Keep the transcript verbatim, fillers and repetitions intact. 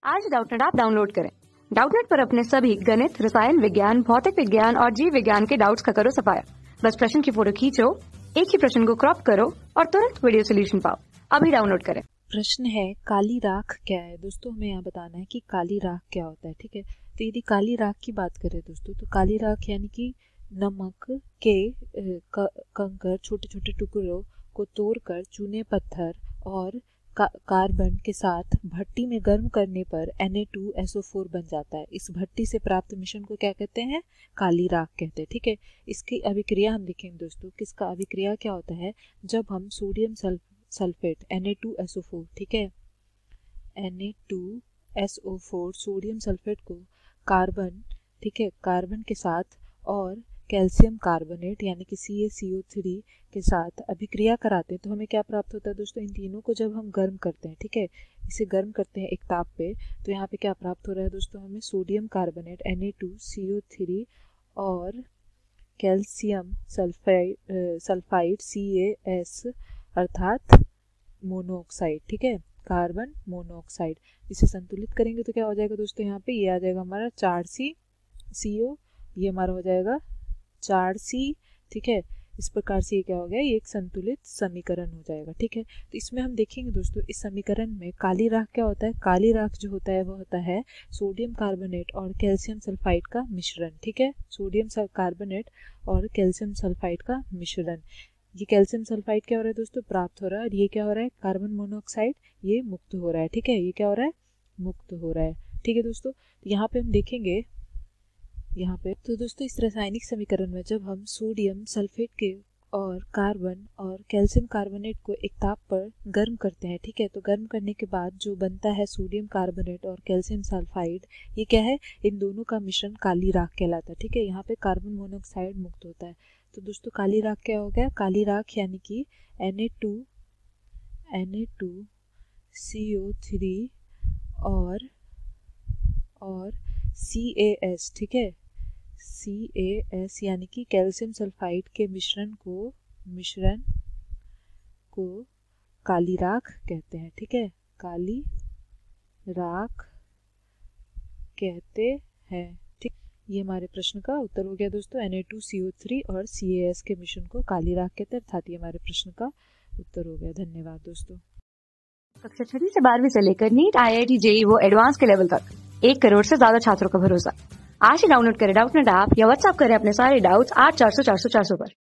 आज Doubtnut app download करें। Doubtnut पर अपने सभी गणित, रसायन विज्ञान, भौतिक विज्ञान और जीव विज्ञान के डाउट्स का करो सफाया। बस प्रश्न की फोटो खींचो, एक ही प्रश्न को क्रॉप करो और तुरंत वीडियो सोल्यूशन पाओ। अभी डाउनलोड करें। प्रश्न है, काली राख क्या है। दोस्तों हमें यहाँ बताना है कि काली राख क्या होता है। ठीक है, तो यदि काली राख की बात करें दोस्तों, तो काली राख यानी कि नमक के कंकड़, छोटे छोटे टुकड़ों को तोड़कर चूने पत्थर और का, कार्बन के साथ भट्टी में गर्म करने पर N A two S O four बन जाता है। इस भट्टी से प्राप्त मिश्रण को क्या कहते हैं? काली राख कहते हैं। ठीक है, इसकी अभिक्रिया हम देखेंगे दोस्तों। किसका अभिक्रिया क्या होता है? जब हम sodium sulph sulphate N A two S O four, ठीक है, N A two S O four sodium sulphate को कार्बन, ठीक है, कार्बन के साथ और कैल्शियम कार्बोनेट यानी कि सी ए सी ओ थ्री के साथ अभिक्रिया कराते हैं तो हमें क्या प्राप्त होता है दोस्तों? इन तीनों को जब हम गर्म करते हैं, ठीक है, इसे गर्म करते हैं एक ताप पे, तो यहाँ पे क्या प्राप्त हो रहा है दोस्तों? हमें sodium carbonate N A two C O three और calcium sulphide sulphide C A S अर्थात मोनोऑक्साइड, ठीक है, कार्बन मोनोऑक्साइड। इसे संतुलित करेंगे तो क्या हो जाएगा दोस्तों? यहाँ पे ये आ जाएगा हमारा चार सी सी ओ, ये हमारा हो जाएगा चार सी, ठीक है। इस प्रकार से ये क्या हो गया? ये एक संतुलित समीकरण हो जाएगा। ठीक है, तो इसमें हम देखेंगे दोस्तों, इस समीकरण में काली राख क्या होता है? काली राख जो होता है वो होता है सोडियम कार्बोनेट और कैल्शियम सल्फाइड का मिश्रण। ठीक है, सोडियम कार्बोनेट और कैल्शियम सल्फाइड का मिश्रण। ये कैल्शियम सल्फाइड क्या हो रहा है दोस्तों? प्राप्त हो रहा है, और ये क्या हो रहा है? कार्बन मोनोऑक्साइड, ये मुक्त हो रहा है। ठीक है, ये क्या हो रहा है? मुक्त हो रहा है। ठीक है दोस्तों, तो यहाँ पे हम देखेंगे यहाँ पे तो दोस्तों इस रासायनिक समीकरण में जब हम सोडियम सल्फेट के और कार्बन और कैल्शियम कार्बोनेट को एक ताप पर गर्म करते हैं, ठीक है, तो गर्म करने के बाद जो बनता है सोडियम कार्बोनेट और कैल्शियम सल्फाइड, ये क्या है? इन दोनों का मिश्रण काली राख कहलाता है। ठीक है, यहाँ पे कार्बन मोनोऑक्साइड मुक्त होता है। तो दोस्तों काली राख क्या हो गया? काली राख यानी कि N A two N A two C O three और और सी ए एस, ठीक है, सी ए एस यानी कि कैल्शियम सल्फाइड के मिश्रण को मिश्रण को काली राख कहते हैं। ठीक है, काली राख कहते हैं। ठीक, ये हमारे प्रश्न का उत्तर हो गया दोस्तों। N A two C O three और सी ए एस के मिश्रण को काली राख कहते हैं, अर्थात ये हमारे प्रश्न का उत्तर हो गया। धन्यवाद दोस्तों। कक्षा छठी से बारहवीं से लेकर नीट, आई आई टी, जे ई ई वो एडवांस के लेवल तक एक करोड़ से ज्यादा छात्रों का भरोसा। आज ही डाउनलोड करें डाउटनेट ऐप या व्हाट्सएप करें अपने सारे डाउट्स आठ चार सौ चार सौ चार सौ पर।